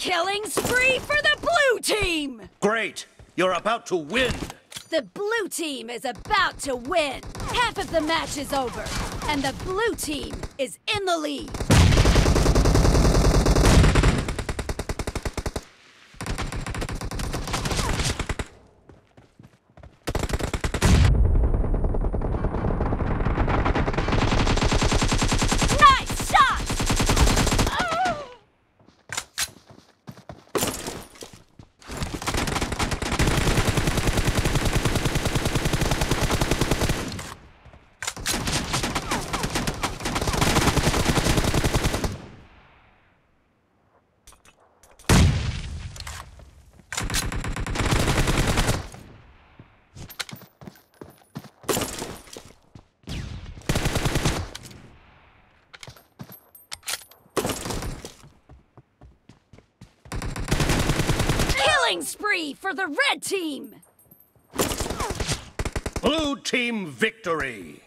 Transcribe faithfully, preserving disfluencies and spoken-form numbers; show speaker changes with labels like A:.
A: Killing spree for the blue team!
B: Great! You're about to win!
A: The blue team is about to win! Half of the match is over, and the blue team is in the lead! Killing spree for the red team!
B: Blue team victory!